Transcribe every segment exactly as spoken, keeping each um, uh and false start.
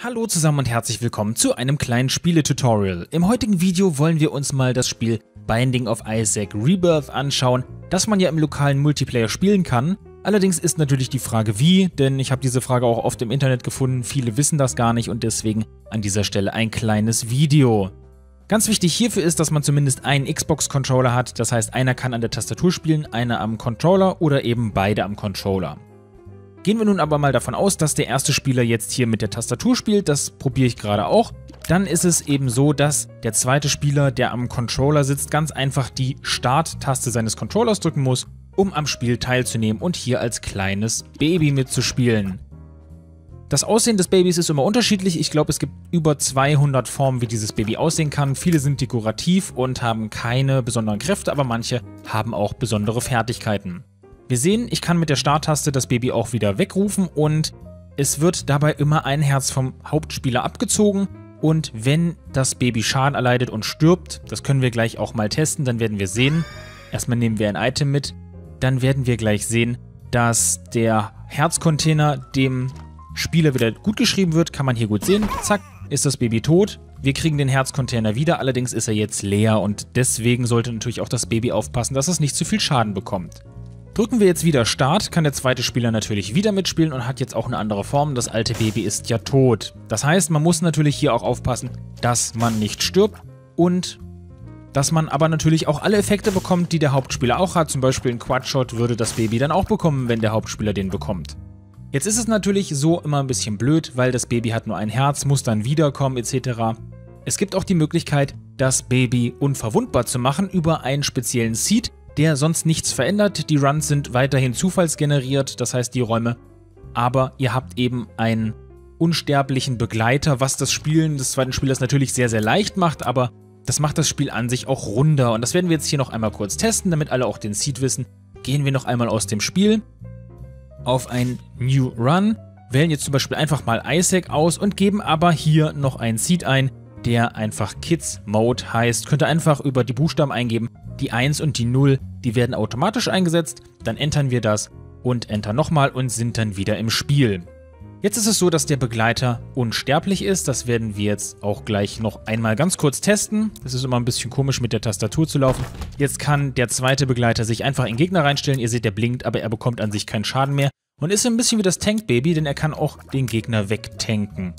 Hallo zusammen und herzlich willkommen zu einem kleinen Spiele-Tutorial. Im heutigen Video wollen wir uns mal das Spiel Binding of Isaac Rebirth anschauen, das man ja im lokalen Multiplayer spielen kann. Allerdings ist natürlich die Frage wie, denn ich habe diese Frage auch oft im Internet gefunden, viele wissen das gar nicht und deswegen an dieser Stelle ein kleines Video. Ganz wichtig hierfür ist, dass man zumindest einen Xbox-Controller hat, das heißt einer kann an der Tastatur spielen, einer am Controller oder eben beide am Controller. Gehen wir nun aber mal davon aus, dass der erste Spieler jetzt hier mit der Tastatur spielt, das probiere ich gerade auch. Dann ist es eben so, dass der zweite Spieler, der am Controller sitzt, ganz einfach die Start-Taste seines Controllers drücken muss, um am Spiel teilzunehmen und hier als kleines Baby mitzuspielen. Das Aussehen des Babys ist immer unterschiedlich. Ich glaube, es gibt über zweihundert Formen, wie dieses Baby aussehen kann. Viele sind dekorativ und haben keine besonderen Kräfte, aber manche haben auch besondere Fertigkeiten. Wir sehen, ich kann mit der Starttaste das Baby auch wieder wegrufen und es wird dabei immer ein Herz vom Hauptspieler abgezogen und wenn das Baby Schaden erleidet und stirbt, das können wir gleich auch mal testen, dann werden wir sehen, erstmal nehmen wir ein Item mit, dann werden wir gleich sehen, dass der Herzcontainer dem Spieler wieder gut geschrieben wird, kann man hier gut sehen, zack, ist das Baby tot. Wir kriegen den Herzcontainer wieder, allerdings ist er jetzt leer und deswegen sollte natürlich auch das Baby aufpassen, dass es nicht zu viel Schaden bekommt. Drücken wir jetzt wieder Start, kann der zweite Spieler natürlich wieder mitspielen und hat jetzt auch eine andere Form. Das alte Baby ist ja tot. Das heißt, man muss natürlich hier auch aufpassen, dass man nicht stirbt und dass man aber natürlich auch alle Effekte bekommt, die der Hauptspieler auch hat. Zum Beispiel ein Quadshot würde das Baby dann auch bekommen, wenn der Hauptspieler den bekommt. Jetzt ist es natürlich so immer ein bisschen blöd, weil das Baby hat nur ein Herz, muss dann wiederkommen et cetera. Es gibt auch die Möglichkeit, das Baby unverwundbar zu machen über einen speziellen Seed, der sonst nichts verändert. Die Runs sind weiterhin zufallsgeneriert, das heißt die Räume, aber ihr habt eben einen unsterblichen Begleiter, was das Spielen des zweiten Spielers natürlich sehr, sehr leicht macht, aber das macht das Spiel an sich auch runder und das werden wir jetzt hier noch einmal kurz testen, damit alle auch den Seed wissen. Gehen wir noch einmal aus dem Spiel auf ein New Run, wählen jetzt zum Beispiel einfach mal Isaac aus und geben aber hier noch einen Seed ein, der einfach Kids Mode heißt. Könnt ihr einfach über die Buchstaben eingeben. Die eins und die null, die werden automatisch eingesetzt, dann entern wir das und enter nochmal und sind dann wieder im Spiel. Jetzt ist es so, dass der Begleiter unsterblich ist, das werden wir jetzt auch gleich noch einmal ganz kurz testen. Das ist immer ein bisschen komisch mit der Tastatur zu laufen. Jetzt kann der zweite Begleiter sich einfach in den Gegner reinstellen, ihr seht, der blinkt, aber er bekommt an sich keinen Schaden mehr und ist ein bisschen wie das Tank-Baby, denn er kann auch den Gegner wegtanken.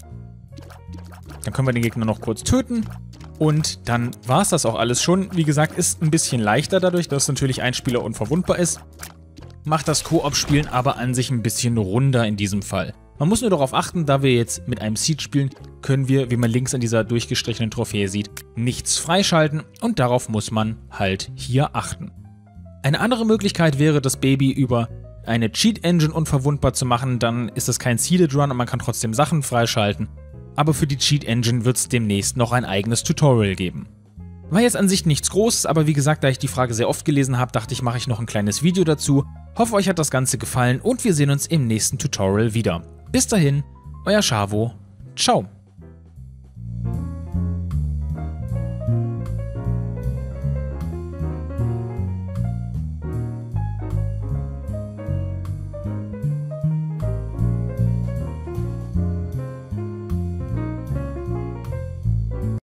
Dann können wir den Gegner noch kurz töten. Und dann war es das auch alles schon. Wie gesagt, ist ein bisschen leichter dadurch, dass natürlich ein Spieler unverwundbar ist. Macht das Koop-Spielen aber an sich ein bisschen runder in diesem Fall. Man muss nur darauf achten, da wir jetzt mit einem Seed spielen, können wir, wie man links an dieser durchgestrichenen Trophäe sieht, nichts freischalten und darauf muss man halt hier achten. Eine andere Möglichkeit wäre, das Baby über eine Cheat-Engine unverwundbar zu machen, dann ist es kein Seeded Run und man kann trotzdem Sachen freischalten. Aber für die Cheat Engine wird es demnächst noch ein eigenes Tutorial geben. War jetzt an sich nichts Großes, aber wie gesagt, da ich die Frage sehr oft gelesen habe, dachte ich, mache ich noch ein kleines Video dazu. Hoffe, euch hat das Ganze gefallen und wir sehen uns im nächsten Tutorial wieder. Bis dahin, euer Schavo. Ciao.